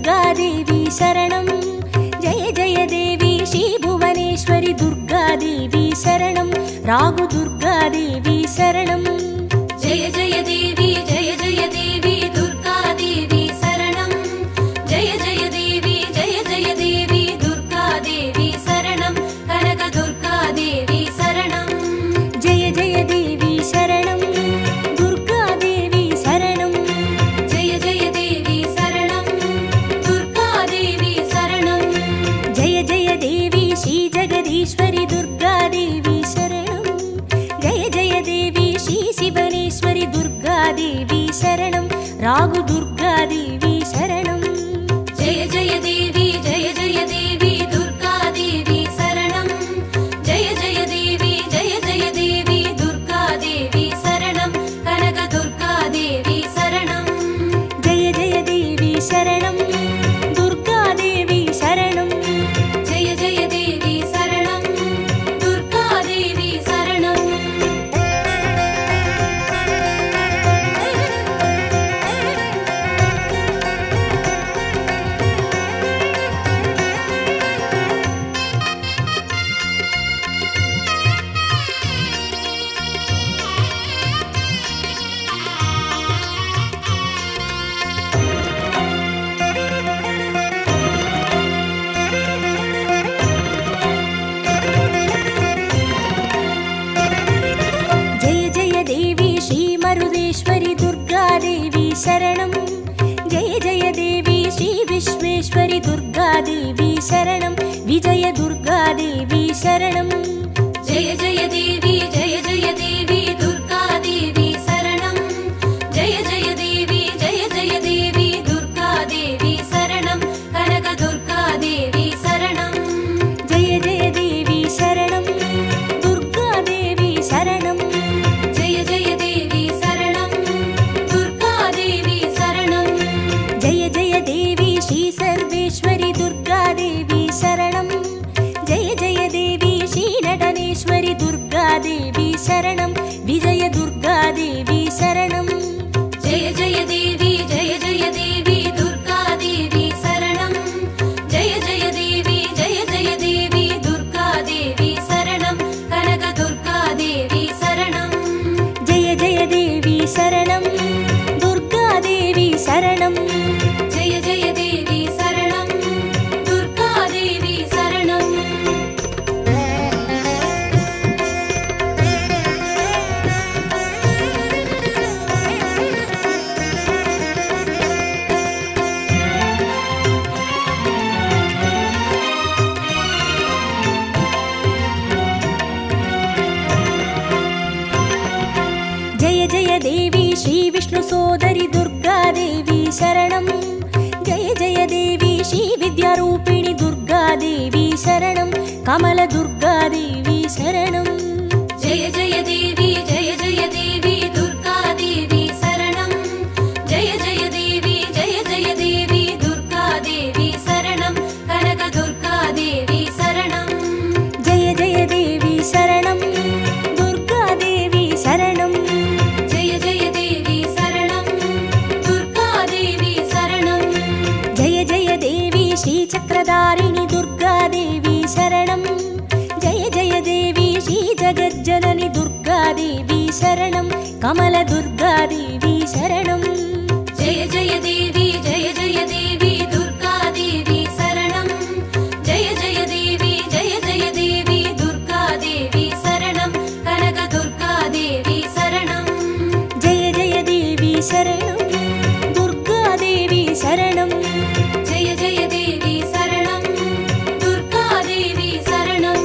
दुर्गादेवी शरणं जय जय देवी श्री भुवनेश्वरी दुर्गादेवी शरणं रागु दुर्गादेवी शरणं जय जय देवी दुर्गादेवी शरणं जय जय देवी दुर्गादेवी शरणं कनक दुर्गादेवी शरणं जय जय देवी शरणं दुर्गादेवी शरणं जय जय देवी शरणं दुर्गादेवी शरणं जय जय देवी श्री जगदीश्वरी दुर्गादेवी शरणं जय जय देवी श्री शिवनेश्वरी दुर्गादेवी शरणं रागु दुर्गादेवी शरणं जय जय देवी दुर्गादेवी शरणं जय जय देवी दुर्गादेवी शरणं कनक दुर्गादेवी शरणं जय जय देवी शरणं दुर्गादेवी शरणं जय जय देवी शरणं दुर्गादेवी शरणं जय जय देवी श्री मरुदेश्वरी दुर्गादेवी शरणं जय जय देवी श्री विश्वेश्वरी दुर्गादेवी शरणं विजय दुर्गादेवी शरणं जय जय देवी दुर्गादेवी शरणं जय जय देवी दुर्गादेवी शरणं कनक दुर्गादेवी शरणं जय जय देवी शरणं दुर्गादेवी शरणं जय जय देवी शरणं दुर्गादेवी शरणं जय जय देवी श्री सर्वेश्वरी दुर्गादेवी शरणं जय जय देवी श्री नटनेश्वरी दुर्गादेवी शरणं विजय दुर्गादेवी शरणं जय जय देवी दुर्गादेवी शरणं जय जय देवी दुर्गादेवी शरणं कनक दुर्गादेवी शरणं जय जय देवी शरणं दुर्गादेवी शरणं जय जय देवी शरणं दुर्गादेवी शरणं जय जय देवी श्री विष्णु सोदरी दुर्गादेवी शरणं जय जय देवी श्री विद्यारूपिणी दुर्गादेवी शरणं कमल दुर्गादेवी शरणं जय जय देवी दुर्गादेवी शरणं जय जय देवी दुर्गादेवी शरणं कनक दुर्गादेवी शरणं जय जय देवी शरणं दुर्गादेवी शरणं जय जय देवी शरणं दुर्गादेवी शरणं जय जय देवी श्री चक्रधारिणी दुर्गादेवी शरणं जय जय देवी श्री जगज्जननी दुर्गादेवी शरणं कमल दुर्गादेवी शरणं जय जय देवी दुर्गादेवी शरणं जय जय देवी दुर्गादेवी शरणं कनक दुर्गादेवी शरणं जय जय देवी शरणं दुर्गादेवी शरणं जय जय देवी शरणं दुर्गादेवी शरणं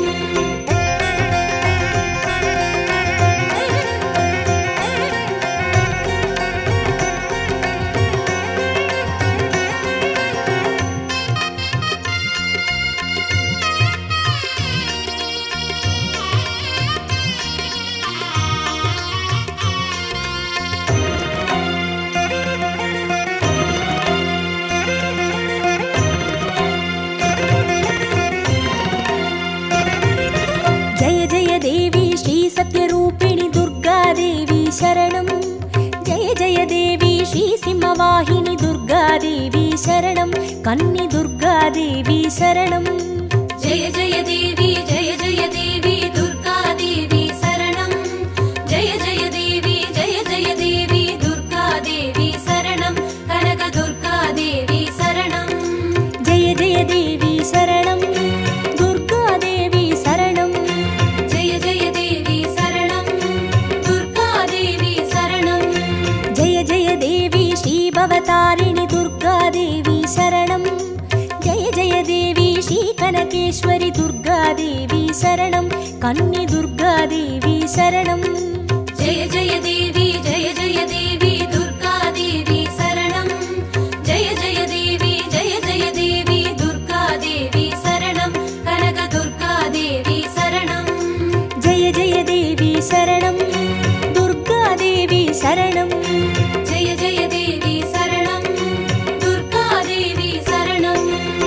सत्यरूपिणी दुर्गादेवी शरणं जय जय देवी श्री सिंहवाहिनी दुर्गादेवी शरणं कन्नी दुर्गा देवी शरणं जय जय देवी दुर्गा देवी शरणं जय जय देवी दुर्गा देवी शरणं कनक दुर्गा देवी शरणं जय जय देवी शरणं दुर्गा देवी शरणं जय जय देवी शरणं दुर्गा देवी शरणं जय जय देवी श्री भवतारिणी दुर्गा देवी शरणं जय जय देवी श्री कनकेश्वरी दुर्गा देवी शरणं कन्नी दुर्गा देवी शरणं जय जय देवी दुर्गा देवी शरणं जय जय देवी दुर्गा देवी शरणं कनक दुर्गा देवी शरणं जय जय देवी शरणं दुर्गा देवी शरणं जय जय देवी शरणं दुर्गा देवी शरणं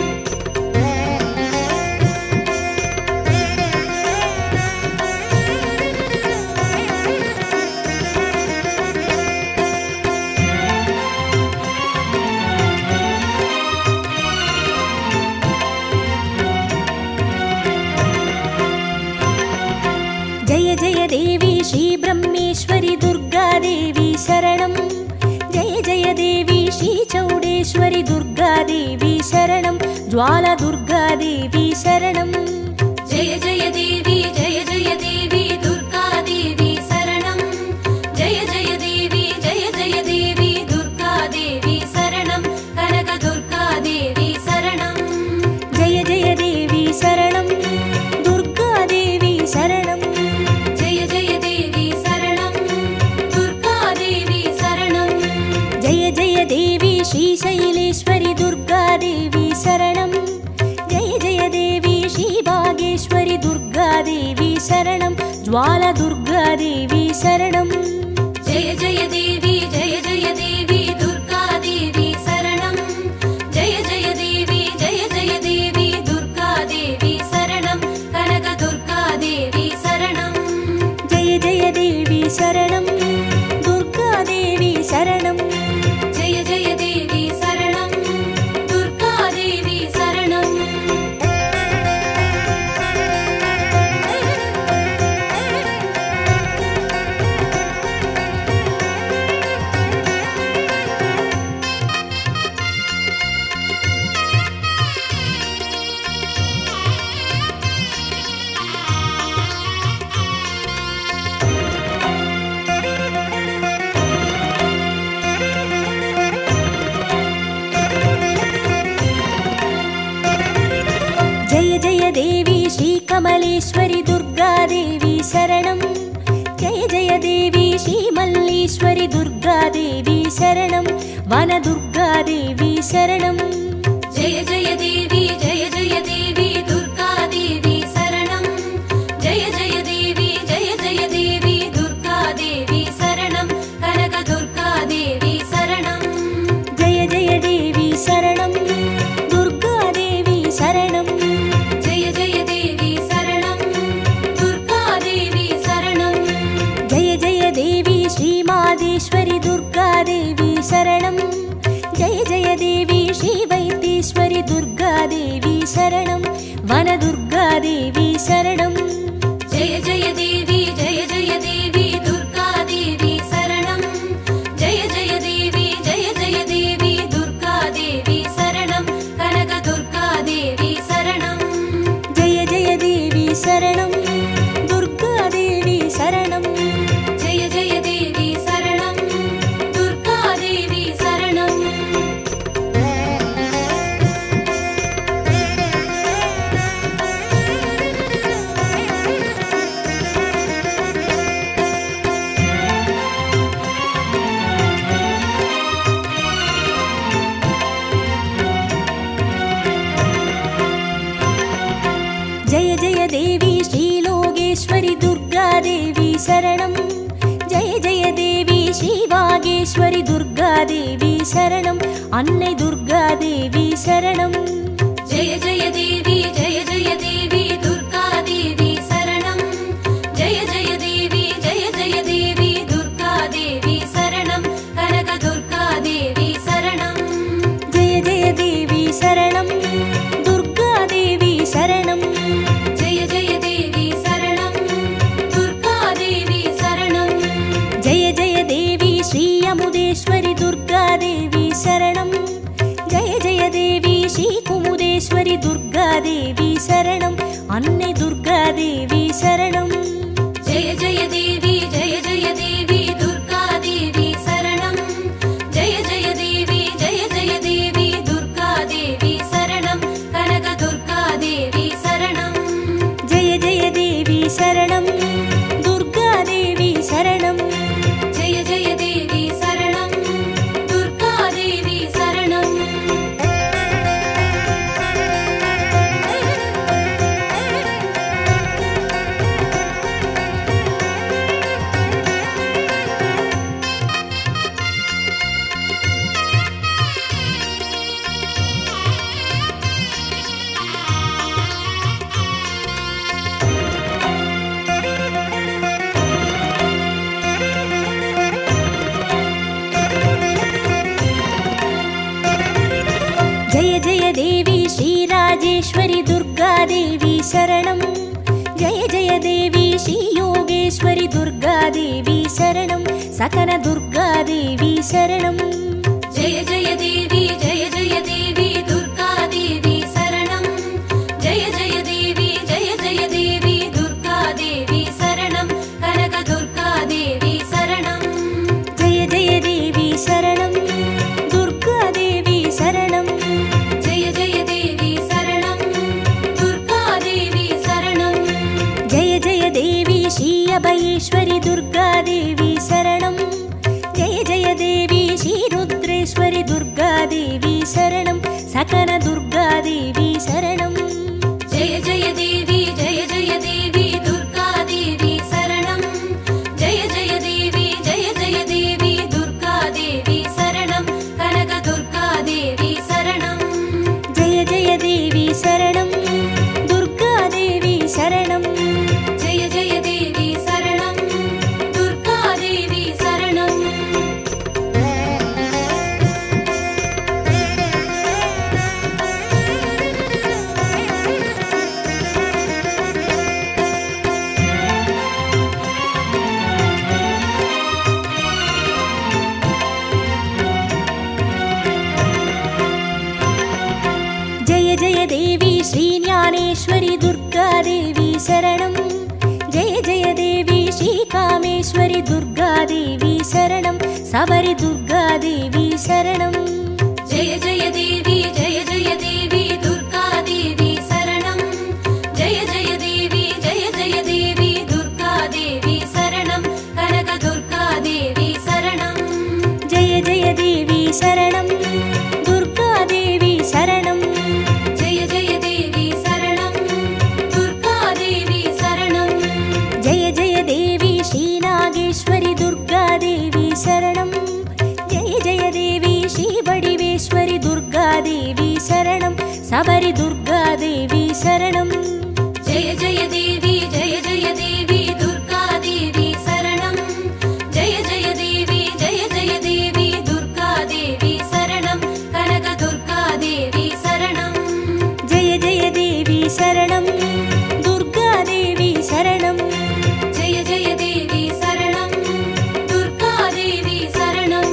जय जय देवी श्री ब्रह्मेश्वरी दुर्गा देवी शरणं जय जय देवी श्री चौडेश्वरी दुर्गा देवी शरणं ज्वाला दुर्गा देवी शरणं जय जय देवी दुर्गा देवी शरणं जय जय देवी दुर्गा देवी शरणं कनक दुर्गा देवी शरणं जय जय देवी शरणं दुर्गा देवी शरणं जय जय देवी शरणं दुर्गा देवी शरणं जय जय देवी श्री शैलेश्वरी दुर्गा देवी शरणं जय जय देवी श्री भागेश्वरी दुर्गा देवी शरणं ज्वाला दुर्गा देवी शरणं जय जय देवी दुर्गा देवी शरणं जय जय देवी दुर्गा देवी शरणं कनक दुर्गा देवी शरणं जय जय देवी शरणं दुर्गा देवी शरणं जय जय देवी शरणं दुर्गा देवी शरणं जय जय देवी श्री कमलेश्वरी दुर्गा देवी शरणं जय जय देवी श्री मल्लेश्वरी दुर्गा देवी शरणं वन दुर्गा देवी शरणं जय जय देवी दुर्गा देवी शरणं जय जय देवी दुर्गा देवी शरणं कनक दुर्गा देवी शरणं जय जय देवी शरणं दुर्गा देवी शरणं जय जय देवी शरणं दुर्गा देवी शरणं जय जय देवी श्री मादेश्वरी दुर्गा देवी शरणं जय जय देवी श्री वैद्येश्वरी दुर्गा देवी शरणं वन दुर्गा देवी शरणं जय जय देवी दुर्गा देवी शरणं जय जय देवी दुर्गा देवी शरणं कनक दुर्गा देवी शरणं जय जय देवी शरणं दुर्गा देवी शरणं जय जय देवी शरणं दुर्गा देवी शरणं जय जय देवी श्रीलोकेश्वरी दुर्गा देवी शरणं जय जय देवी श्री वागेश्वरी दुर्गा देवी शरणं अन्नै दुर्गा देवी शरणं जय जय देवी दुर्गा देवी शरणं जय जय देवी दुर्गा देवी शरणं कनक दुर्गा देवी शरणं जय जय देवी शरणं ஸ்ரீ குமுதேஸ்வரி துர்காதேவி சரணம். அன்னை துர்காதேவி சரணம். ஜெய ஜெய தேவி ஜெய ஜெய தேவி துர்கா தேவி சரணம். ஜெய ஜெய தேவி ஜெய ஜெய தேவி துர்கா தேவி சரணம். கனக துர்கா தேவி சரணம். ஜெய ஜெய தேவி சரணம். துர்காதேவி சரணம். ஜெய ஜெய தேவி சரணம். துர்கா தேவி சரணம். ஜெய ஜெய தேவி ஸ்ரீராஜேஸ்வரி துர்காதேவி சரணம். ஜெய ஜெய தேவி ஸ்ரீ யோகேஸ்வரி துர்காதேவி சரணம். சகன துர்காதேவி சரணம். ஜெய ஜெய தேவி ஜெய ஜெய தேவி துர்கா தேவி சரணம். ஜெய ஜெய தேவி ஜெய ஜெய தேவி துர்கா தேவி சரணம். கனக துர்கா தேவி சரணம். ஜெய ஜெய தேவி சரணம். துர்காதேவி சரணம். ஜெய ஜெய தேவி சரணம். துர்கா தேவி சரணம். ஜெய ஜெய தேவி ஸ்ரீ அபயேஸ்வரி துர்காதேவி சரணம். ஜெய ஜெய தேவி ஸ்ரீ ருத்ரேஸ்வரி துர்காதேவி சரணம். சகன துர்காதேவி சரணம். ஜெய ஜெய தேவி ஜெய ஜெய தேவி துர்கா தேவி சரணம். ஜெய ஜெய தேவி ஜெய ஜெய தேவி துர்கா தேவி சரணம். கனக துர்கா தேவி சரணம். ஜெய ஜெய தேவி சரணம். துர்காதேவி சரணம். ஜெய ஜெய தேவி சரணம். துர்கா தேவி சரணம். ஜெய ஜெய தேவி ஸ்ரீ ஞானேஸ்வரி துர்காதேவி சரணம். ஜெய ஜெய தேவி ஸ்ரீ காமேஸ்வரி துர்காதேவி சரணம். சபரி துர்காதேவி சரணம். ஜெய ஜெய தேவி ஜெய ஜெய தேவி துர்கா தேவி சரணம். ஜெய ஜெய தேவி ஜெய ஜெய தேவி துர்கா தேவி சரணம். கனக துர்கா தேவி சரணம். ஜெய ஜெய தேவி சரணம். துர்காதேவி சரணம். ஜெய ஜெய தேவி சரணம். துர்கா தேவி சரணம். ஜெய ஜெய தேவி ஸ்ரீ நாகேஸ்வரி துர்காதேவி சரணம். ஜெய ஜெய தேவி ஸ்ரீ வடிவேஸ்வரி துர்காதேவி சரணம். சபரி துர்காதேவி சரணம். ஜெய ஜெய தேவி ஜெய ஜெய தேவி துர்கா தேவி சரணம். ஜெய ஜெய தேவி ஜெய ஜெய தேவி துர்கா தேவி சரணம். கனக துர்கா தேவி சரணம். ஜெய ஜெய தேவி சரணம். துர்காதேவி சரணம். ஜெய ஜெய தேவி சரணம். துர்கா தேவி சரணம்.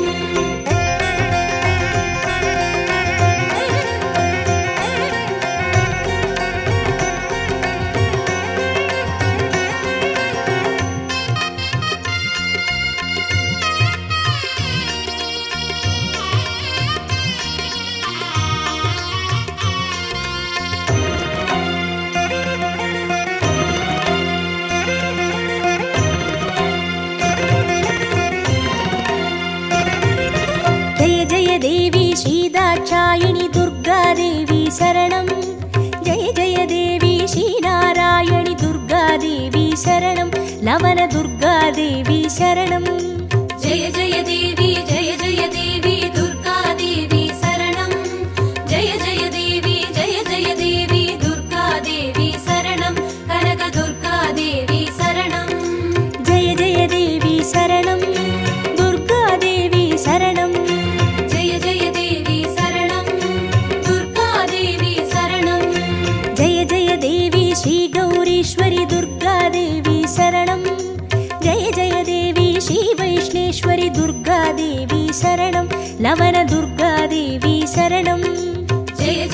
ஜெய ஜெய தேவி ஸ்ரீ தாட்சாயினி துர்காதேவி சரணம். ஜெய ஜெய தேவி ஸ்ரீ நாராயணி துர்காதேவி சரணம். லவன துர்காதேவி சரணம். ஜெய ஜெய தேவி ஜெய ஜெய தேவி துர்கா தேவி சரணம். ஜெய ஜெய தேவி ஜெய ஜெய தேவி துர்கா தேவி சரணம். கனக துர்கா தேவி சரணம். ஜெய ஜெய தேவி சரணம். துர்காதேவி சரணம். ஜெய ஜெய தேவி சரணம். துர்கா தேவி சரணம். ஜெய ஜெய தேவி ஸ்ரீ கௌரீஸ்வரி துர்காதேவி சரணம். ஜெய ஜெய தேவி ஸ்ரீ வைஷ்ணேஸ்வரி துர்காதேவி சரணம். லவன துர்காதேவி சரணம். ஜெய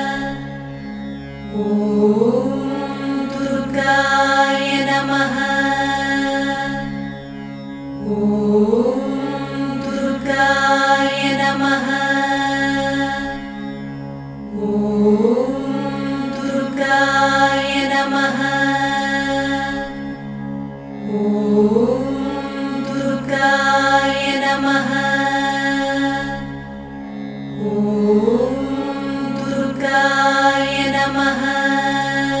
दुर्गाय नमः। ॐ दुर्गाय नमः। ॐ दुर्गाय नमः। ॐ दुर्गाय नमः। ॐ दुर्गाय नमः।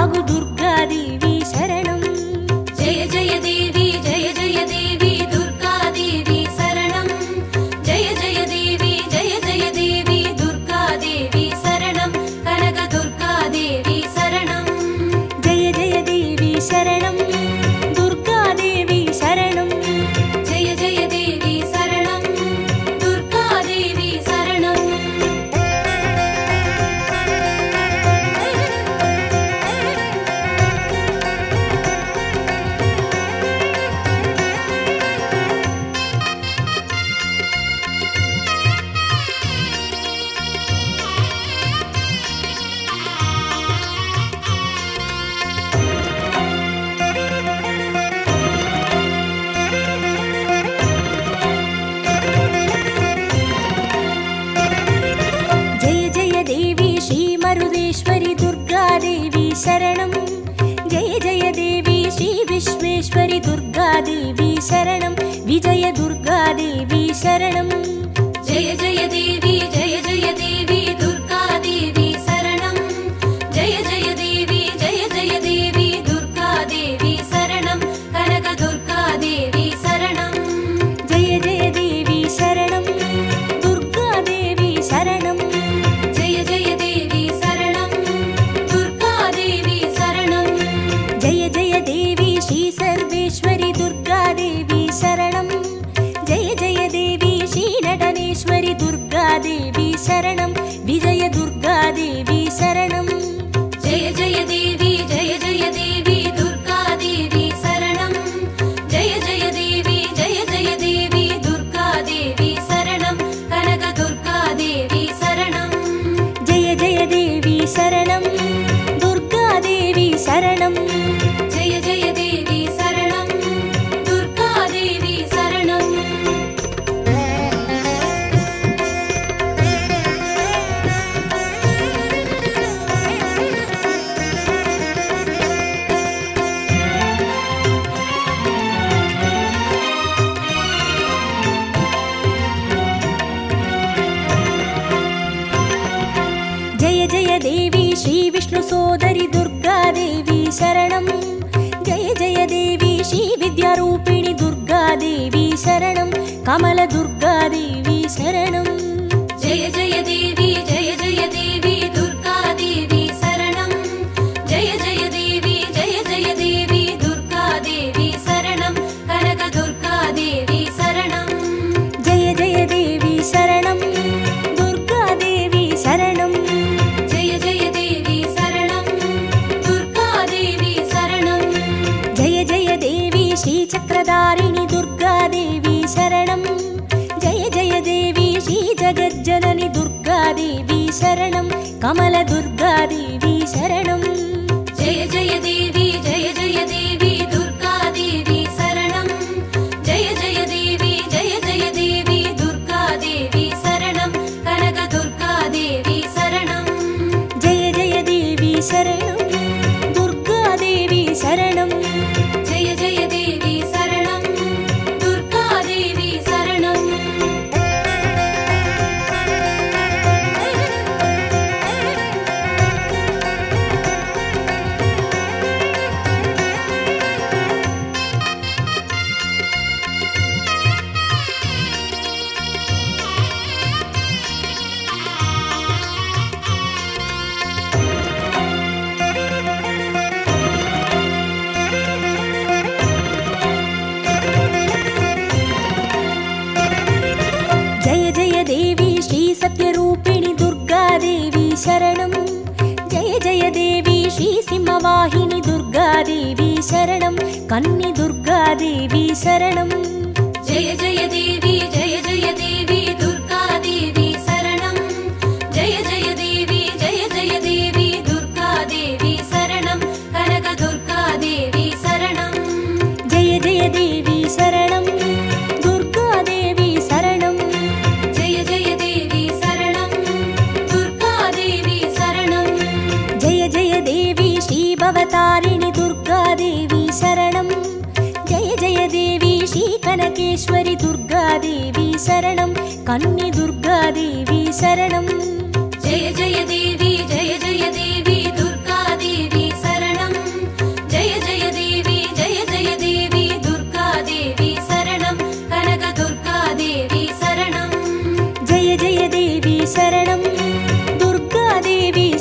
आगु दुर्गादेवी शरणं जय जय देवी जय जय देवी दुर्गा देवी शरणं जय जय देवी दुर्गा देवी शरणं कनक दुर्गा देवी शरणं जय जय देवी शरणं दुर्गा देवी शरणं जय जय देवी शरणं दुर्गा देवी शरणं जय जय देवी श्री मरुदेश्वरी दुर्गा देवी शरणं जय जय देवी श्री विश्वेश्वरी दुर्गा देवी शरणं विजय दुर्गा देवी शरणं जय जय देवी दुर्गा देवी शरणं जय जय देवी दुर्गा देवी शरणं कनक दुर्गा देवी शरणं जय जय देवी शरणं दुर्गा देवी शरणं जय जय देवी शरणं दुर्गा देवी शरणं जय जय देवी श्री सर्वेश्वरी दुर्गा देवी शरणं जय जय देवी श्री नटनेश्वरी दुर्गा देवी शरणं विजय दुर्गा देवी शरणं जय जय देवी दुर्गा देवी शरणं जय जय देवी दुर्गा देवी शरणं कनक दुर्गा देवी शरणं जय जय देवी शरणं दुर्गा देवी शरणं जय जय देवी शरणं दुर्गा देवी शरणं जय जय देवी श्री विष्णु सोदरी दुर्गा देवी शरणं जय जय देवी श्री विद्यारूपिणी दुर्गा देवी शरणं कमल दुर्गा देवी शरणं जय जय देवी दुर्गा देवी शरणं जय जय देवी दुर्गा देवी शरणं कनक दुर्गा देवी शरणं जय जय देवी शरणं दुर्गा देवी शरणं जय जय देवी शरणं दुर्गा देवी शरणं जय जय देवी श्री चक्रधारिणी दुर्गा देवी शरणं जय जय देवी श्री जगज्जननी दुर्गा देवी शरणं कमल दुर्गा देवी शरणं जय जय देवी दुर्गा देवी शरणं जय जय देवी दुर्गा देवी शरणं कनक दुर्गा देवी शरणं जय जय देवी शरणं दुर्गा देवी शरणं जय जय देवी शरणं दुर्गा देवी शरणं जय जय देवी श्री सत्यरूपिणी दुर्गा देवी शरणं जय जय देवी श्री सिंहवाहिनी दुर्गा देवी शरणं कन्नी दुर्गा देवी शरणं जय जय देवी दुर्गा देवी शरणं जय जय देवी दुर्गा देवी शरणं कनक दुर्गा देवी शरणं जय जय देवी शरणं दुर्गा देवी शरणं जय जय देवी शरणं दुर्गा देवी शरणं जय जय देवी श्री भवतारिणी दुर्गा देवी शरणं जय जय देवी श्री कनकेश्वरी दुर्गा देवी शरणं कन्नी दुर्गा देवी शरणं जय जय देवी दुर्गा देवी शरणं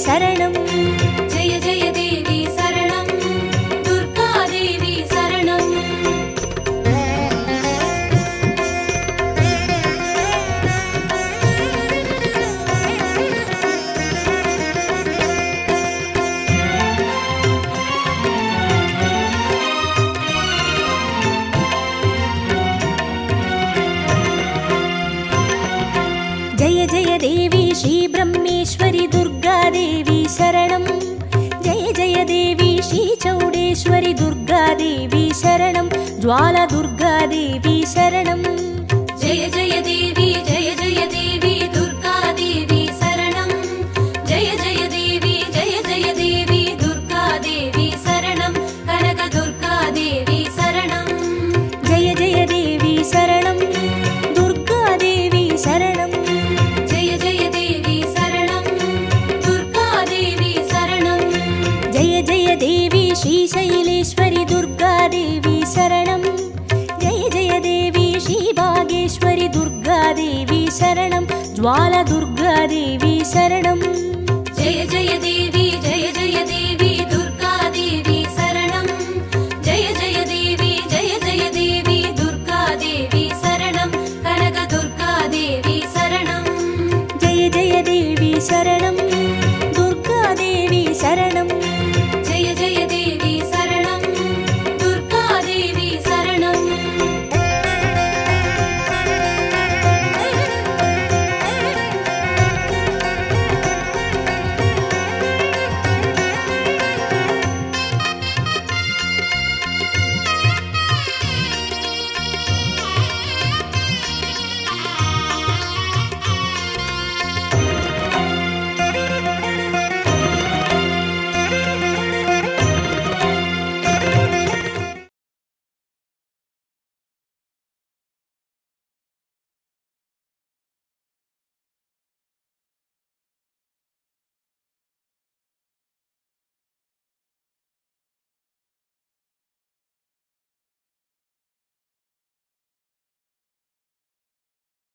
சரணம். ஜெய ஜெய தேவி சரணம், துர்கா தேவி சரணம். जय जय देवी श्री ब्रह्मेश्वरी दुर्गा देवी शरणं. जय जय देवी श्री चौडेश्वरी दुर्गा देवी शरणं. ज्वाला दुर्गा देवी शरणं. जय जय देवी दुर्गा देवी शरणं. जय जय देवी दुर्गा देवी शरणं. कनक दुर्गा देवी शरणं. जय जय देवी शरणं. दुर्गा देवी शरणं. जय जय देवी शरणं, दुर्गा देवी शरणं. जय जय देवी श्री शैलेश्वरी दुर्गा देवी शरणं. जय जय देवी श्री बागेश्वरी दुर्गा देवी शरणं. ज्वाला दुर्गा देवी शरणं. जय जय